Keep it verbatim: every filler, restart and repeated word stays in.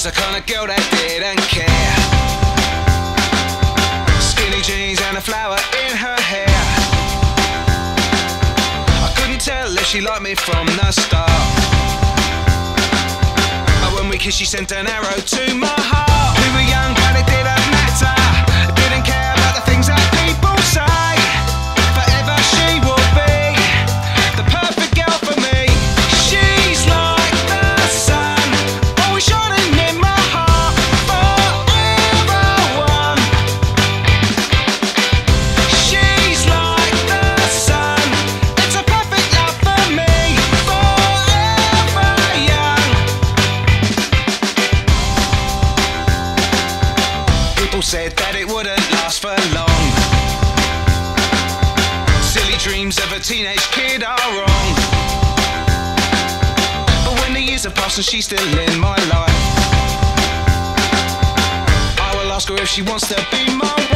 was the kind of girl that didn't care. Skinny jeans and a flower in her hair. I couldn't tell if she liked me from the start, but when we kissed she sent an arrow to my heart. We were young but it didn't matter, didn't care about the things that people say. Forever she will be the perfect girl for me. She's like the sun, always shining in my heart, forever one. She's like the sun, it's a perfect love for me, forever young. People said that it wouldn't last for long. Silly dreams of a teenage kid are wrong, but when the years have passed and she's still in my life, I will ask her if she wants to be my wife.